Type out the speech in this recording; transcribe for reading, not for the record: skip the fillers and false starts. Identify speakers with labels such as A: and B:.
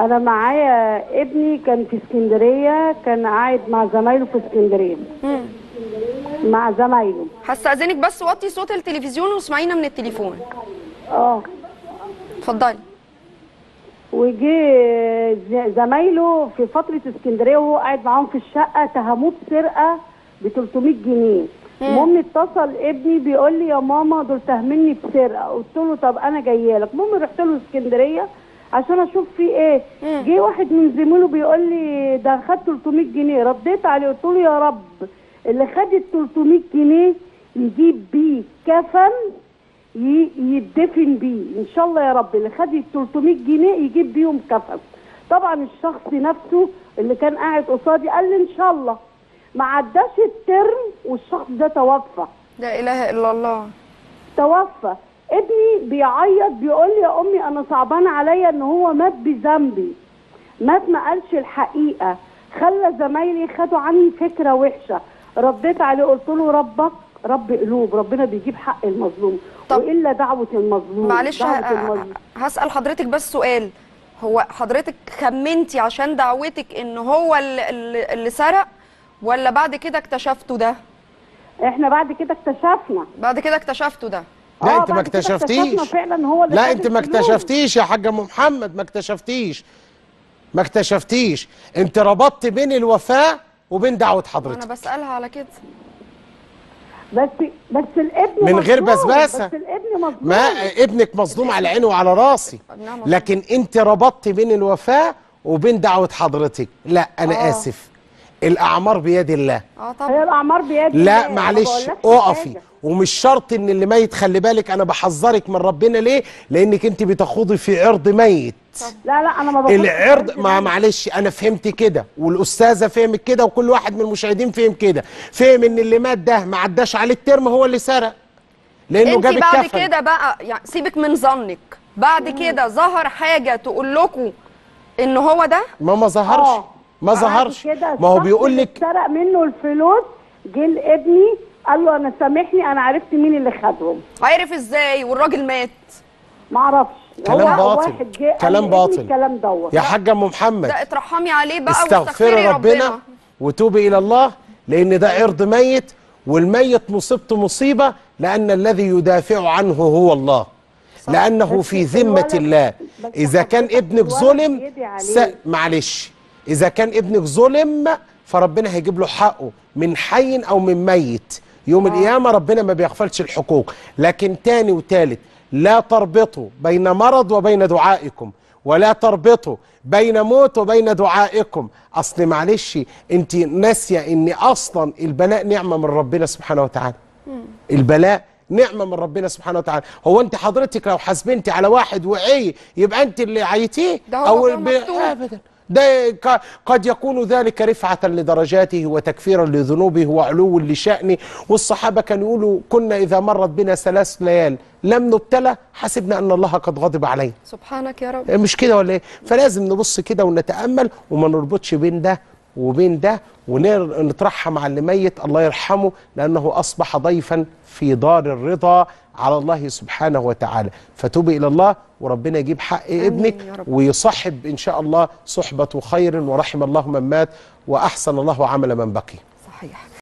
A: انا معايا ابني كان في اسكندريه، كان قاعد مع زمايله في اسكندريه. مع زمايله.
B: هستأذنك بس وطي صوت التلفزيون واسمعينا من التليفون. اتفضلي.
A: وجي زمايله في فتره اسكندريه وهو قاعد معاهم في الشقه تهموه بسرقه ب 300 جنيه. المهم اتصل ابني بيقول لي يا ماما دول تهمني بسرقه، قلت له طب انا جايه لك. المهم رحت له اسكندريه عشان اشوف فيه ايه. جه واحد من زميله بيقول لي ده خد 300 جنيه، رديت عليه قلت له يا رب اللي خد ال 300 جنيه يجيب بيه كفن يدفن بيه ان شاء الله يا رب، اللي خد ال 300 جنيه يجيب بيهم كفن. طبعا الشخص نفسه اللي كان قاعد قصادي قال لي ان شاء الله. ما عداش الترم والشخص ده توفى.
B: لا اله الا الله.
A: توفى. ابني بيعيط بيقول لي يا امي انا صعبان عليا ان هو مات بذنبي، مات ما قالش الحقيقه، خلى زمايلي خدوا عني فكره وحشه. رديت عليه قلت له ربك رب قلوب، ربنا بيجيب حق المظلوم والا دعوه المظلوم.
B: معلش هسأل حضرتك بس سؤال، هو حضرتك خمنتي عشان دعوتك ان هو اللي سرق ولا بعد كده اكتشفتوا ده؟
A: احنا بعد كده اكتشفنا.
B: بعد كده اكتشفتوا ده؟
C: لا انت ما اكتشفتيش.
A: فعلا هو اللي
C: لا انت ما اكتشفتيش يا حاج ام محمد، ما اكتشفتيش. انت ربطت بين الوفاة وبين دعوة حضرتك.
B: انا بسألها على كده.
A: بس الابن
C: من غير بسباسه.
A: بس الابن مظلوم.
C: ما ابنك مظلوم على عيني وعلى راسي، لكن انت ربطت بين الوفاة وبين دعوة حضرتك. لا انا اسف، الاعمار بيد الله.
A: طبعا هي الاعمار بيد الله.
C: لا معلش اقفي، ومش شرط ان اللي ميت، خلي بالك انا بحذرك من ربنا ليه؟ لانك انت بتخوضي في عرض ميت.
A: لا انا ما بخوضش
C: العرض. معلش انا فهمت كده والاستاذه فهمت كده وكل واحد من المشاهدين فهم كده، فهم ان اللي مات ده ما عداش عليه الترم هو اللي سرق لانه جاب الكفن.
B: انت بعد كده بقى يعني سيبك من ظنك، بعد كده ظهر حاجه تقول لكم ان هو ده؟
C: ما ظهرش. ما ظهرش. ما هو بيقول لك
A: سرق منه الفلوس. جه لابني قال له انا سامحني انا عرفت مين اللي خدهم.
B: عرف ازاي والراجل مات؟
A: ما اعرفش.
C: كلام باطل. كلام باطل.
A: الكلام دوت
C: يا حاجه ام محمد.
B: ده اترحمي عليه بقى
C: واستغفري ربنا وتوبي الى الله، لان ده عرض ميت، والميت مصيبته مصيبه، لان الذي يدافع عنه هو الله، لانه في ذمه الله. اذا كان ابنك ظلم معلش، اذا كان ابنك ظلم فربنا هيجيب له حقه من حي او من ميت يوم القيامه. ربنا ما بيغفلش الحقوق. لكن تاني وتالت، لا تربطوا بين مرض وبين دعائكم، ولا تربطوا بين موت وبين دعائكم. اصل معلش انت ناسيه ان اصلا البلاء نعمه من ربنا سبحانه وتعالى. البلاء نعمه من ربنا سبحانه وتعالى. هو انت حضرتك لو حاسبنتي على واحد وعي يبقى انت اللي عيتيه؟
B: او ابدا،
C: ده قد يكون ذلك رفعة لدرجاته وتكفيرا لذنوبه وعلو لشأنه. والصحابة كانوا يقولوا كنا إذا مرت بنا 3 ليال لم نبتلى حسبنا أن الله قد غضب علينا.
B: سبحانك يا رب.
C: مش كده ولا إيه؟ فلازم نبص كده ونتأمل وما نربطش بين ده وبين ده، ونترحم على اللي ميت الله يرحمه، لأنه أصبح ضيفا في دار الرضا على الله سبحانه وتعالى. فتوبي إلى الله وربنا يجيب حق ابنك ويصحب إن شاء الله صحبة خير، ورحم الله من مات وأحسن الله عمل من بقي.
B: صحيح.